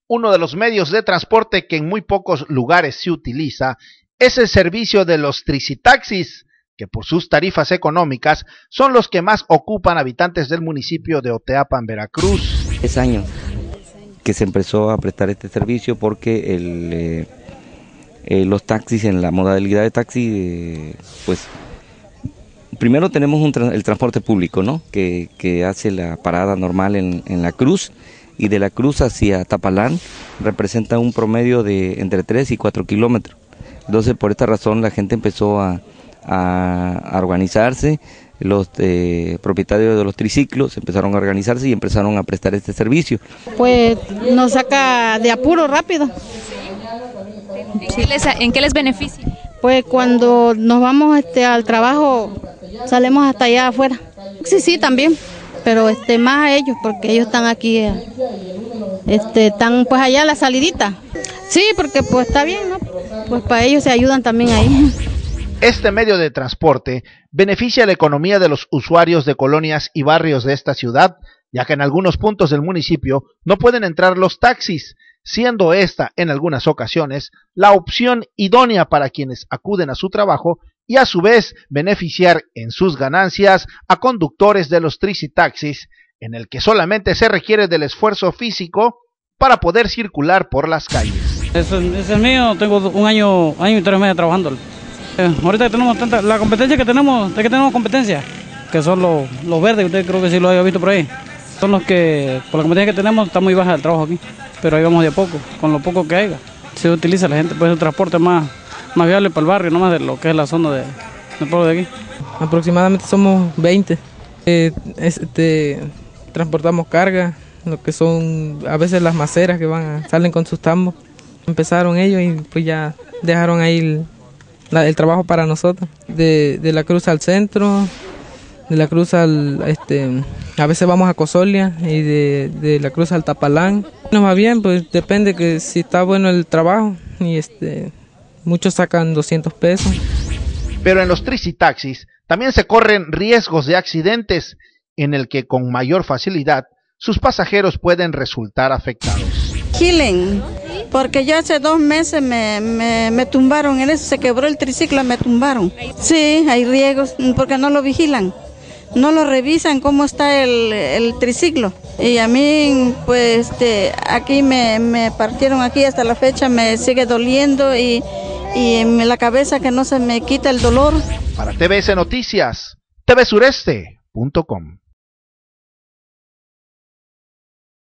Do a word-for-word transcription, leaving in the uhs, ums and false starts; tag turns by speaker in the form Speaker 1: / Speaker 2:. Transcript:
Speaker 1: Uno de los medios de transporte que en muy pocos lugares se utiliza es el servicio de los tricitaxis, que por sus tarifas económicas son los que más ocupan habitantes del municipio de Oteapan, Veracruz.
Speaker 2: Es años que se empezó a prestar este servicio porque el, eh, eh, los taxis en la modalidad de taxi, eh, pues primero tenemos un tra el transporte público, ¿no? que, que hace la parada normal en, en la Cruz, y de la Cruz hacia Tapalán representa un promedio de entre tres y cuatro kilómetros. Entonces por esta razón la gente empezó a, a, a organizarse, los eh, propietarios de los triciclos empezaron a organizarse y empezaron a prestar este servicio.
Speaker 3: Pues nos saca de apuro rápido.
Speaker 4: ¿En qué les, en qué les beneficia?
Speaker 3: Pues cuando nos vamos este, al trabajo salimos hasta allá afuera. Sí, sí, también, pero este, más a ellos porque ellos están aquí, este, están pues allá a la salidita. Sí, porque pues está bien, ¿no? Pues para ellos se ayudan también ahí.
Speaker 1: Este medio de transporte beneficia la economía de los usuarios de colonias y barrios de esta ciudad, ya que en algunos puntos del municipio no pueden entrar los taxis, siendo esta en algunas ocasiones la opción idónea para quienes acuden a su trabajo y a su vez beneficiar en sus ganancias a conductores de los tricitaxis, en el que solamente se requiere del esfuerzo físico para poder circular por las calles.
Speaker 5: Ese es el mío, tengo un año, año y tres meses trabajando. Eh, ahorita que tenemos tanta, la competencia que tenemos, ¿de qué tenemos competencia? Que son los, los verdes, usted creo que sí lo haya visto por ahí. Son los que, por la competencia que tenemos, está muy baja el trabajo aquí, pero ahí vamos de a poco, con lo poco que haya. Se utiliza la gente, pues el transporte más, más viable para el barrio, no más de lo que es la zona de, del pueblo de aquí.
Speaker 6: Aproximadamente somos veinte. Eh, este, transportamos carga, lo que son a veces las maceras que van a, salen con sus tambos. Empezaron ellos y pues ya dejaron ahí el, la, el trabajo para nosotros. De, de la Cruz al centro, de la Cruz al, este, a veces vamos a Cosolia y de, de la Cruz al Tapalán. Nos va bien, pues depende que si está bueno el trabajo y este, muchos sacan doscientos pesos.
Speaker 1: Pero en los tricitaxis también se corren riesgos de accidentes en el que con mayor facilidad sus pasajeros pueden resultar afectados.
Speaker 7: Gilen, porque yo hace dos meses me, me, me tumbaron en eso, se quebró el triciclo, me tumbaron. Sí, hay riesgos porque no lo vigilan, no lo revisan cómo está el, el triciclo. Y a mí, pues, este, aquí me, me partieron aquí hasta la fecha, me sigue doliendo y, y en la cabeza que no se me quita el dolor.
Speaker 1: Para T V S Noticias, T V Sureste punto com.